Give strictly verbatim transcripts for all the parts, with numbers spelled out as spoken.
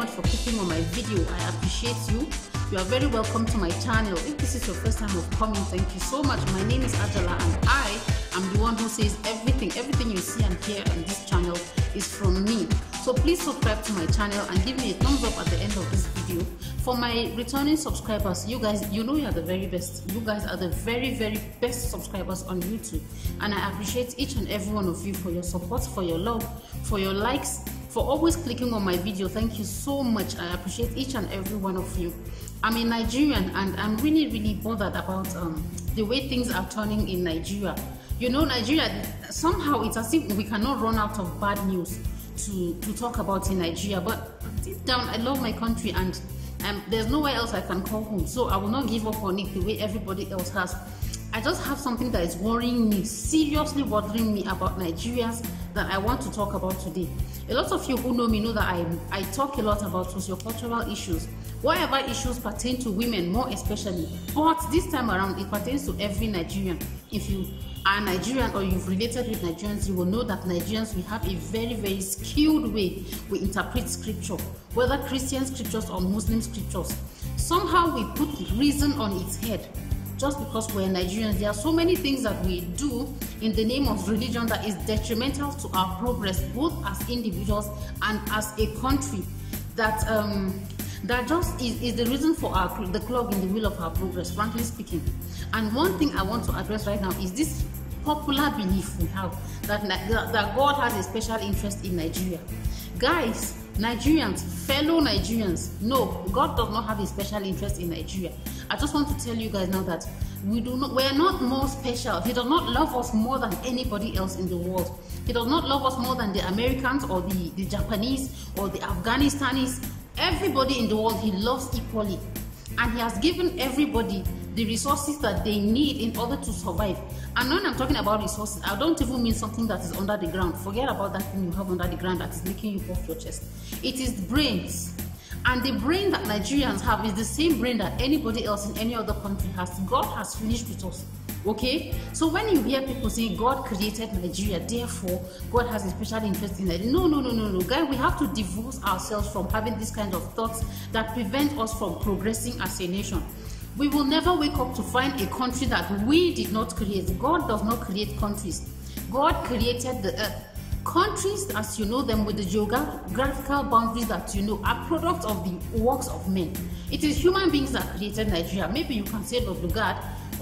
much for clicking on my video. I appreciate you. You are very welcome to my channel. If this is your first time of coming, thank you so much. My name is Ajala and I am the one who says everything. Everything you see and hear on this channel is from me. So please subscribe to my channel and give me a thumbs up at the end of this video. For my returning subscribers, you guys, you know you are the very best. You guys are the very, very best subscribers on YouTube. And I appreciate each and every one of you for your support, for your love, for your likes, for always clicking on my video. Thank you so much. I appreciate each and every one of you. I'm a Nigerian and I'm really, really bothered about um, the way things are turning in Nigeria. You know, Nigeria, somehow it's as if we cannot run out of bad news to, to talk about in Nigeria. But deep down, I love my country and um, there's nowhere else I can call home. So I will not give up on it the way everybody else has. I just have something that is worrying me, seriously bothering me about Nigerians that I want to talk about today. A lot of you who know me know that I, I talk a lot about sociocultural issues, whatever issues pertain to women more especially. But this time around, it pertains to every Nigerian. If you are Nigerian or you've related with Nigerians, you will know that Nigerians, we have a very, very skilled way we interpret scripture, whether Christian scriptures or Muslim scriptures. Somehow we put reason on its head. Just because we're Nigerians, there are so many things that we do in the name of religion that is detrimental to our progress, both as individuals and as a country, that um, that just is, is the reason for our the clog in the wheel of our progress, frankly speaking. And one thing I want to address right now is this popular belief we have that, that God has a special interest in Nigeria. Guys, Nigerians, fellow Nigerians, no, God does not have a special interest in Nigeria. I just want to tell you guys now that we do not, we are not more special. He does not love us more than anybody else in the world. He does not love us more than the Americans or the, the Japanese or the Afghanistanis. Everybody in the world he loves equally. And he has given everybody the resources that they need in order to survive. And when I'm talking about resources, I don't even mean something that is under the ground. Forget about that thing you have under the ground that is making you puff your chest. It is brains. And the brain that Nigerians have is the same brain that anybody else in any other country has. God has finished with us. Okay? So when you hear people say God created Nigeria, therefore God has a special interest in it. No, no, no, no, no. Guys, we have to divorce ourselves from having this kind of thoughts that prevent us from progressing as a nation. We will never wake up to find a country that we did not create. God does not create countries. God created the earth. Countries, as you know them, with the geographical boundaries that you know, are products of the works of men. It is human beings that created Nigeria. Maybe you can say Lord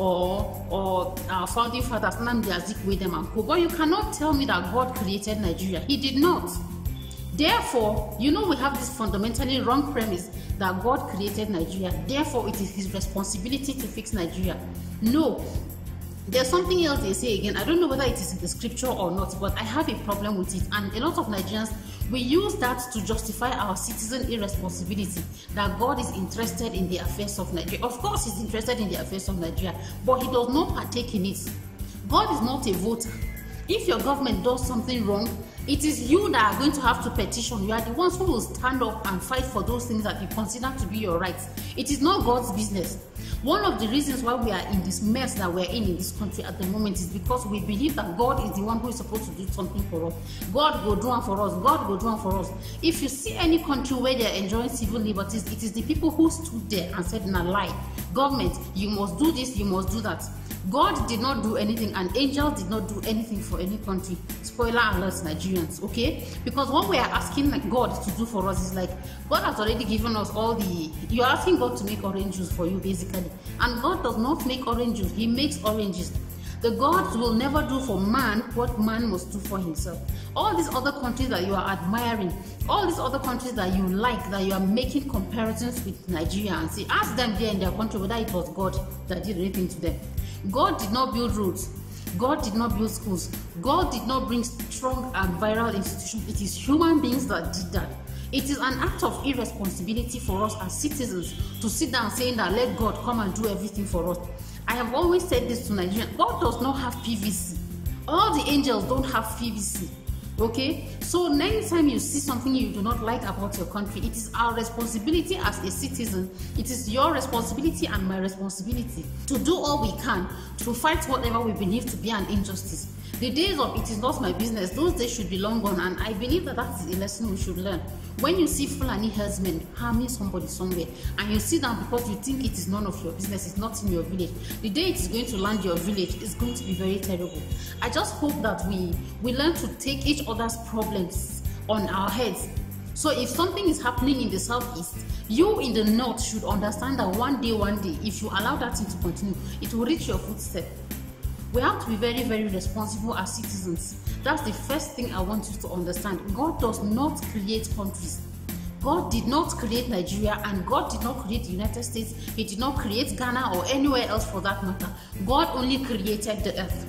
or or our founding fathers, Nnamdi Azikiwe them and co. But you cannot tell me that God created Nigeria. He did not. Therefore, you know we have this fundamentally wrong premise that God created Nigeria. Therefore, it is his responsibility to fix Nigeria. No. There's something else they say again. I don't know whether it is in the scripture or not, but I have a problem with it. And a lot of Nigerians, we use that to justify our citizen irresponsibility, that God is interested in the affairs of Nigeria. Of course, he's interested in the affairs of Nigeria, but he does not partake in it. God is not a voter. If your government does something wrong, it is you that are going to have to petition. You are the ones who will stand up and fight for those things that you consider to be your rights. It is not God's business. One of the reasons why we are in this mess that we're in in this country at the moment is because we believe that God is the one who is supposed to do something for us. God will do it for us. God will do it for us. If you see any country where they're enjoying civil liberties, it is the people who stood there and said, "Na lie, government, you must do this, you must do that." God did not do anything, and angels did not do anything for any country. Spoiler alert, Nigerians, okay? Because what we are asking God to do for us is like, God has already given us all the... You're asking God to make orange juice for you, basically. And God does not make orange juice. He makes oranges. The gods will never do for man what man must do for himself. All these other countries that you are admiring, all these other countries that you like, that you are making comparisons with Nigeria and say, ask them there in their country whether it was God that did anything to them. God did not build roads. God did not build schools. God did not bring strong and viral institutions. It is human beings that did that. It is an act of irresponsibility for us as citizens to sit down saying that let God come and do everything for us. I have always said this to Nigerians. God does not have P V C. All the angels don't have P V C. Okay, so next time you see something you do not like about your country, it is our responsibility as a citizen, it is your responsibility and my responsibility to do all we can to fight whatever we believe to be an injustice. The days of it is not my business, those days should be long gone, and I believe that that is a lesson we should learn. When you see Fulani herdsmen harming somebody somewhere and you sit down because you think it is none of your business, it's not in your village, the day it is going to land your village is going to be very terrible. I just hope that we we learn to take each other's problems on our heads. So if something is happening in the southeast, you in the north should understand that one day, one day, if you allow that thing to continue, it will reach your footstep. We have to be very, very responsible as citizens. That's the first thing I want you to understand. God does not create countries. God did not create Nigeria, and God did not create the United States. He did not create Ghana or anywhere else for that matter. God only created the earth.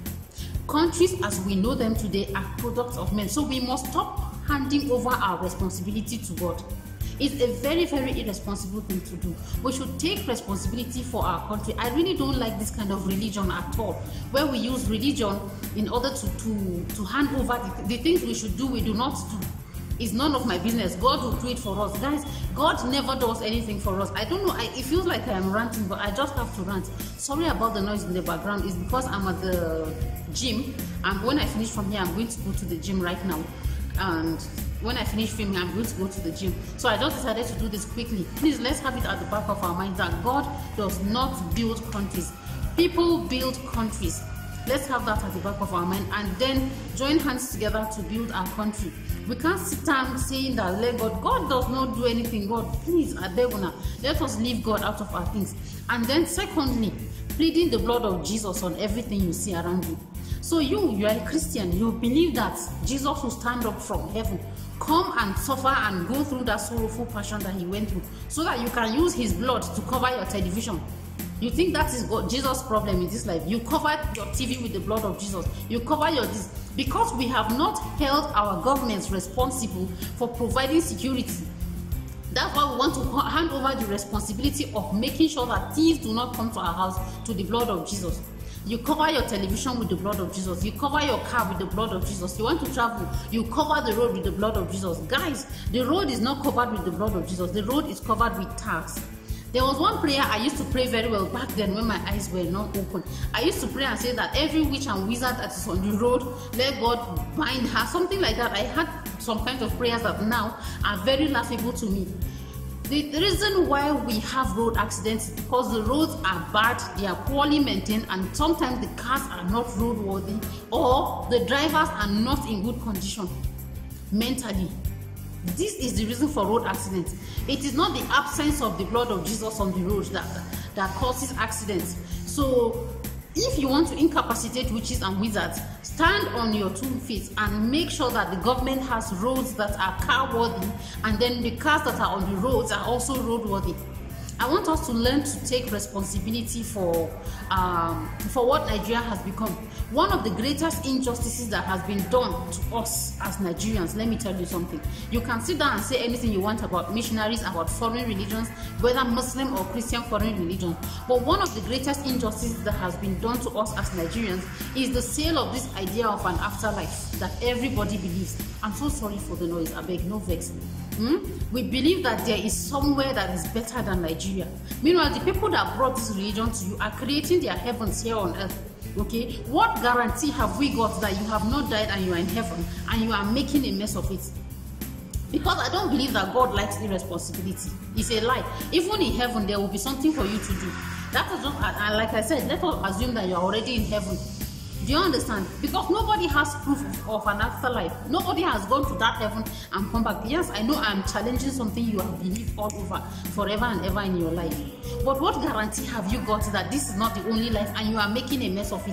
Countries as we know them today are products of men. So we must stop handing over our responsibility to God. It's a very, very irresponsible thing to do. We should take responsibility for our country. I really don't like this kind of religion at all, where we use religion in order to, to, to hand over the, the things we should do, we do not do. It's none of my business. God will do it for us. Guys, God never does anything for us. I don't know, I, it feels like I am ranting, but I just have to rant. Sorry about the noise in the background. It's because I'm at the gym, and when I finish from here, I'm going to go to the gym right now. And when I finish filming, I'm going to go to the gym. So I just decided to do this quickly. Please, let's have it at the back of our minds that God does not build countries. People build countries. Let's have that at the back of our mind and then join hands together to build our country. We can't sit down saying that let God, God does not do anything. God, please, I beg you, let us leave God out of our things. And then secondly, pleading the blood of Jesus on everything you see around you. So you, you are a Christian, you believe that Jesus will stand up from heaven, come and suffer and go through that sorrowful passion that he went through, so that you can use his blood to cover your television. You think that is God, Jesus' problem in this life? You covered your T V with the blood of Jesus. You cover your this because we have not held our governments responsible for providing security. That's why we want to hand over the responsibility of making sure that thieves do not come to our house to the blood of Jesus. You cover your television with the blood of Jesus. You cover your car with the blood of Jesus. You want to travel, you cover the road with the blood of Jesus. Guys, the road is not covered with the blood of Jesus. The road is covered with tags. There was one prayer I used to pray very well back then when my eyes were not open. I used to pray and say that every witch and wizard that is on the road, let God bind her, something like that. I had some kind of prayers that now are very laughable to me. The, the reason why we have road accidents is because the roads are bad, they are poorly maintained, and sometimes the cars are not roadworthy, or the drivers are not in good condition mentally. This is the reason for road accidents. It is not the absence of the blood of Jesus on the road that, that causes accidents. So if you want to incapacitate witches and wizards, stand on your two feet and make sure that the government has roads that are car worthy, and then the cars that are on the roads are also road worthy. I want us to learn to take responsibility for um, for what Nigeria has become. One of the greatest injustices that has been done to us as Nigerians, let me tell you something. You can sit down and say anything you want about missionaries, about foreign religions, whether Muslim or Christian foreign religion. But one of the greatest injustices that has been done to us as Nigerians is the sale of this idea of an afterlife that everybody believes. I'm so sorry for the noise, I beg, no vex. Hmm? We believe that there is somewhere that is better than Nigeria. Meanwhile, the people that brought this religion to you are creating their heavens here on earth. Okay, what guarantee have we got that you have not died and you are in heaven and you are making a mess of it? Because I don't believe that God likes irresponsibility. It's a lie. Even in heaven, there will be something for you to do. That is just, and like I said, let us assume that you are already in heaven. Do you understand? Because nobody has proof of an afterlife. Nobody has gone to that heaven and come back. Yes, I know I'm challenging something you have believed all over forever and ever in your life. But what guarantee have you got that this is not the only life and you are making a mess of it?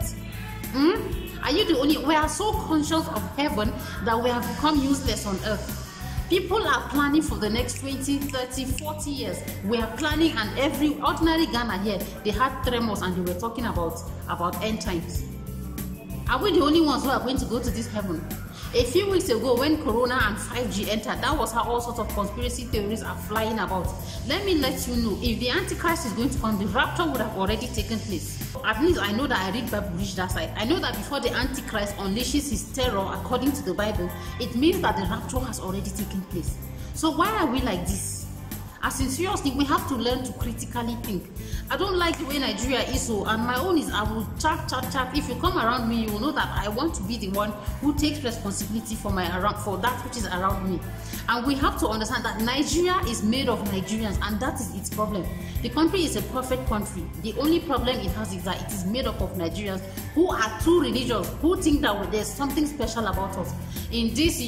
Hmm? Are you the only? We are so conscious of heaven that we have become useless on earth. People are planning for the next twenty, thirty, forty years. We are planning, and every ordinary Ghana here, they had tremors and they were talking about, about end times. Are we the only ones who are going to go to this heaven? A few weeks ago, when Corona and five G entered, that was how all sorts of conspiracy theories are flying about. Let me let you know, if the Antichrist is going to come, the rapture would have already taken place. At least I know that I read Bible, reach that side. I know that before the Antichrist unleashes his terror according to the Bible, it means that the rapture has already taken place. So why are we like this? As in, seriously, we have to learn to critically think. I don't like the way Nigeria is, so, and my own is I will chat, chat, chat. If you come around me, you will know that I want to be the one who takes responsibility for my around for that which is around me. And we have to understand that Nigeria is made of Nigerians, and that is its problem. The country is a perfect country. The only problem it has is that it is made up of Nigerians who are too religious, who think that there's something special about us. In this